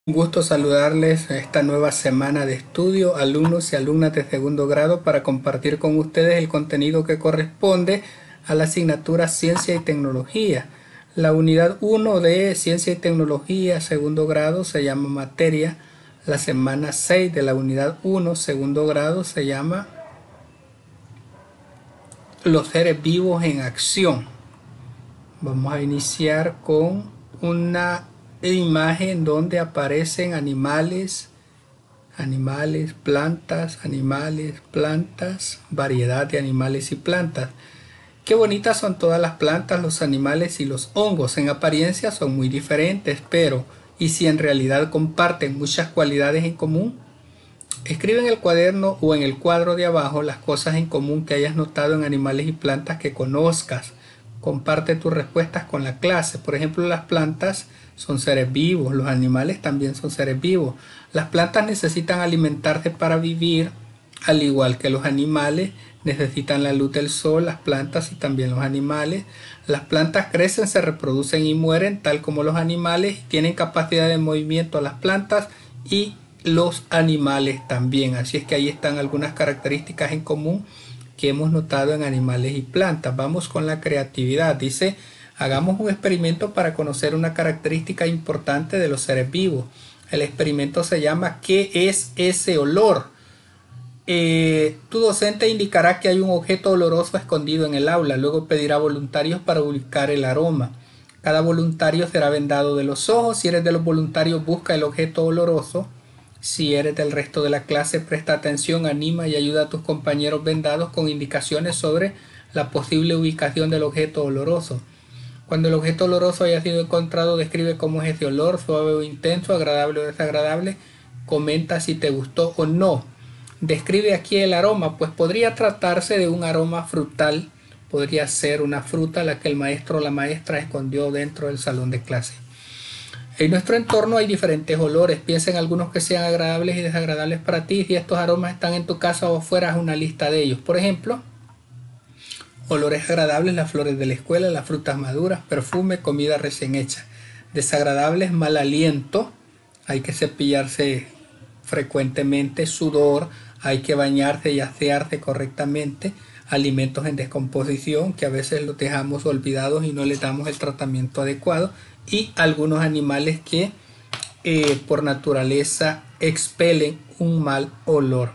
Un gusto saludarles a esta nueva semana de estudio, alumnos y alumnas de segundo grado, para compartir con ustedes el contenido que corresponde a la asignatura Ciencia y Tecnología. La unidad 1 de Ciencia y Tecnología, segundo grado, se llama Materia. La semana 6 de la unidad 1, segundo grado, se llama Los seres vivos en acción. Vamos a iniciar con una imagen donde aparecen animales, plantas, variedad de animales y plantas. Qué bonitas son todas las plantas, los animales y los hongos. En apariencia son muy diferentes, pero ¿y si en realidad comparten muchas cualidades en común? Escribe en el cuaderno o en el cuadro de abajo las cosas en común que hayas notado en animales y plantas que conozcas. Comparte tus respuestas con la clase. Por ejemplo, las plantas son seres vivos, los animales también son seres vivos. Las plantas necesitan alimentarse para vivir, al igual que los animales necesitan la luz del sol, las plantas y también los animales. Las plantas crecen, se reproducen y mueren, tal como los animales. Tienen capacidad de movimiento las plantas y los animales también. Así es que ahí están algunas características en común que hemos notado en animales y plantas. Vamos con la creatividad. Dice, hagamos un experimento para conocer una característica importante de los seres vivos. El experimento se llama ¿qué es ese olor? Tu docente indicará que hay un objeto oloroso escondido en el aula. Luego pedirá voluntarios para ubicar el aroma. Cada voluntario será vendado de los ojos. Si eres de los voluntarios, busca el objeto oloroso. Si eres del resto de la clase, presta atención, anima y ayuda a tus compañeros vendados con indicaciones sobre la posible ubicación del objeto oloroso. Cuando el objeto oloroso haya sido encontrado, describe cómo es ese olor, suave o intenso, agradable o desagradable. Comenta si te gustó o no. Describe aquí el aroma, pues podría tratarse de un aroma frutal. Podría ser una fruta la que el maestro o la maestra escondió dentro del salón de clase. En nuestro entorno hay diferentes olores. Piensa en algunos que sean agradables y desagradables para ti. Si estos aromas están en tu casa o afuera, haz una lista de ellos. Por ejemplo, olores agradables, las flores de la escuela, las frutas maduras, perfume, comida recién hecha. Desagradables, mal aliento, hay que cepillarse frecuentemente, sudor, hay que bañarse y asearse correctamente. Alimentos en descomposición, que a veces los dejamos olvidados y no les damos el tratamiento adecuado. Y algunos animales que por naturaleza expelen un mal olor.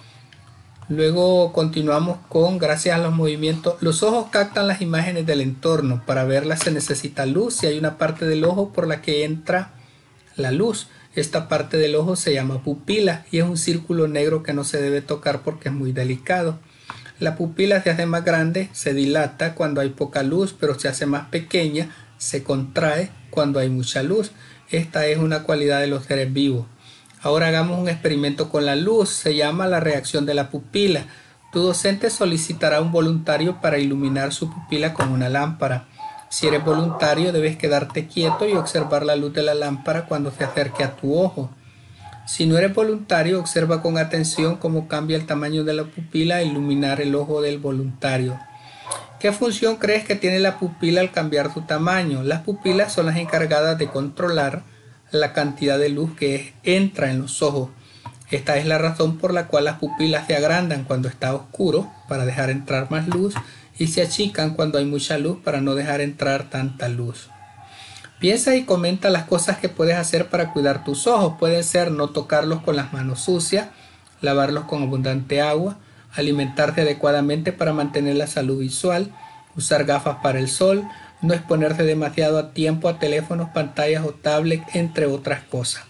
Luego continuamos con, gracias a los movimientos, los ojos captan las imágenes del entorno. Para verlas se necesita luz. Si hay una parte del ojo por la que entra la luz, esta parte del ojo se llama pupila y es un círculo negro que no se debe tocar porque es muy delicado. La pupila se hace más grande, se dilata cuando hay poca luz, pero se hace más pequeña, se contrae cuando hay mucha luz. Esta es una cualidad de los seres vivos. Ahora hagamos un experimento con la luz, se llama la reacción de la pupila. Tu docente solicitará un voluntario para iluminar su pupila con una lámpara. Si eres voluntario, debes quedarte quieto y observar la luz de la lámpara cuando se acerque a tu ojo. Si no eres voluntario, observa con atención cómo cambia el tamaño de la pupila al iluminar el ojo del voluntario. ¿Qué función crees que tiene la pupila al cambiar su tamaño? Las pupilas son las encargadas de controlar la cantidad de luz que entra en los ojos. Esta es la razón por la cual las pupilas se agrandan cuando está oscuro para dejar entrar más luz y se achican cuando hay mucha luz para no dejar entrar tanta luz. Piensa y comenta las cosas que puedes hacer para cuidar tus ojos. Pueden ser no tocarlos con las manos sucias, lavarlos con abundante agua, alimentarse adecuadamente para mantener la salud visual, usar gafas para el sol, no exponerse demasiado a tiempo a teléfonos, pantallas o tablets, entre otras cosas.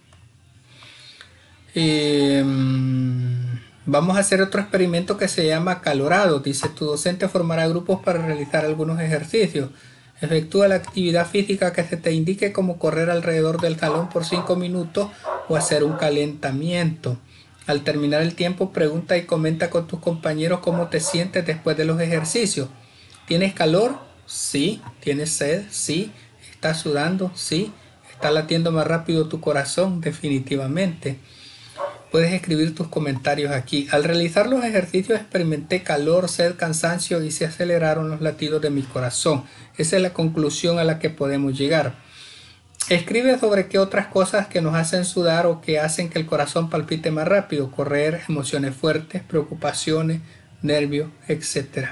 Vamos a hacer otro experimento que se llama acalorado. Dice, tu docente formará grupos para realizar algunos ejercicios. Efectúa la actividad física que se te indique, como correr alrededor del salón por 5 minutos o hacer un calentamiento. Al terminar el tiempo, pregunta y comenta con tus compañeros cómo te sientes después de los ejercicios. ¿Tienes calor? Sí. ¿Tienes sed? Sí. ¿Estás sudando? Sí. ¿Está latiendo más rápido tu corazón? Definitivamente. Puedes escribir tus comentarios aquí. Al realizar los ejercicios experimenté calor, sed, cansancio y se aceleraron los latidos de mi corazón. Esa es la conclusión a la que podemos llegar. Escribe sobre qué otras cosas que nos hacen sudar o que hacen que el corazón palpite más rápido: correr, emociones fuertes, preocupaciones, nervios, etc.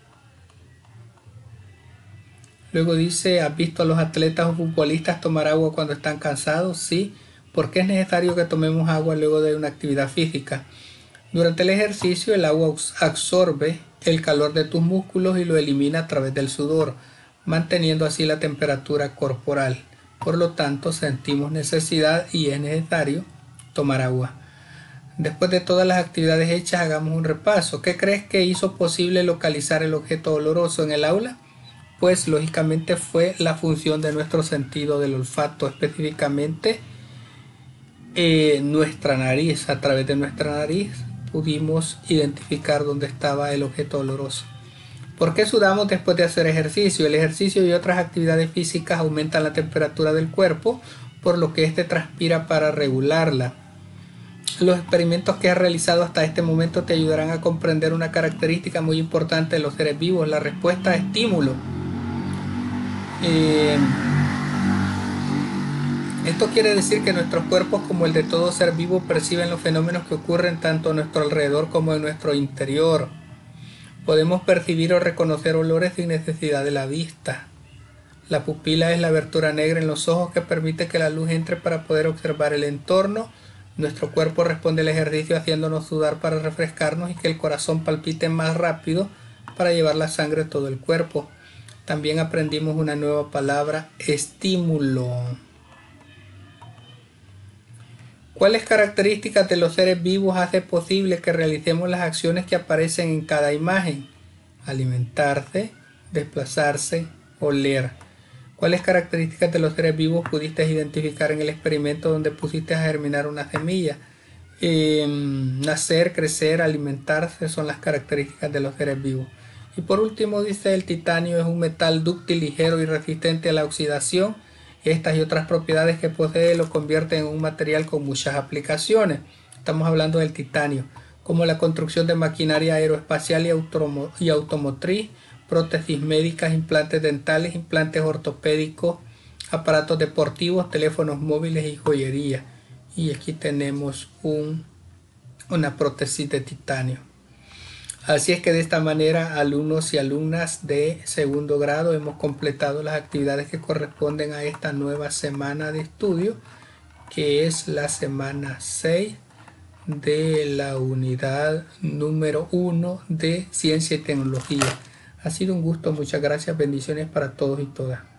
Luego dice: ¿has visto a los atletas o futbolistas tomar agua cuando están cansados? Sí. ¿Por qué es necesario que tomemos agua luego de una actividad física? Durante el ejercicio, el agua absorbe el calor de tus músculos y lo elimina a través del sudor, manteniendo así la temperatura corporal. Por lo tanto, sentimos necesidad y es necesario tomar agua. Después de todas las actividades hechas, hagamos un repaso. ¿Qué crees que hizo posible localizar el objeto oloroso en el aula? Pues lógicamente fue la función de nuestro sentido del olfato, específicamente nuestra nariz. A través de nuestra nariz pudimos identificar dónde estaba el objeto oloroso. ¿Por qué sudamos después de hacer ejercicio? El ejercicio y otras actividades físicas aumentan la temperatura del cuerpo, por lo que éste transpira para regularla. Los experimentos que has realizado hasta este momento te ayudarán a comprender una característica muy importante de los seres vivos: la respuesta a estímulo. Esto quiere decir que nuestros cuerpos, como el de todo ser vivo, perciben los fenómenos que ocurren tanto a nuestro alrededor como en nuestro interior. Podemos percibir o reconocer olores sin necesidad de la vista. La pupila es la abertura negra en los ojos que permite que la luz entre para poder observar el entorno. Nuestro cuerpo responde al ejercicio haciéndonos sudar para refrescarnos y que el corazón palpite más rápido para llevar la sangre a todo el cuerpo. También aprendimos una nueva palabra: estímulo. ¿Cuáles características de los seres vivos hace posible que realicemos las acciones que aparecen en cada imagen? Alimentarse, desplazarse, oler. ¿Cuáles características de los seres vivos pudiste identificar en el experimento donde pusiste a germinar una semilla? Nacer, crecer, alimentarse son las características de los seres vivos. Y por último dice: el titanio es un metal dúctil, ligero y resistente a la oxidación. Estas y otras propiedades que posee lo convierten en un material con muchas aplicaciones. Estamos hablando del titanio, como la construcción de maquinaria aeroespacial y automotriz, prótesis médicas, implantes dentales, implantes ortopédicos, aparatos deportivos, teléfonos móviles y joyería. Y aquí tenemos una prótesis de titanio. Así es que de esta manera, alumnos y alumnas de segundo grado, hemos completado las actividades que corresponden a esta nueva semana de estudio, que es la semana 6 de la unidad número 1 de Ciencia y Tecnología. Ha sido un gusto, muchas gracias, bendiciones para todos y todas.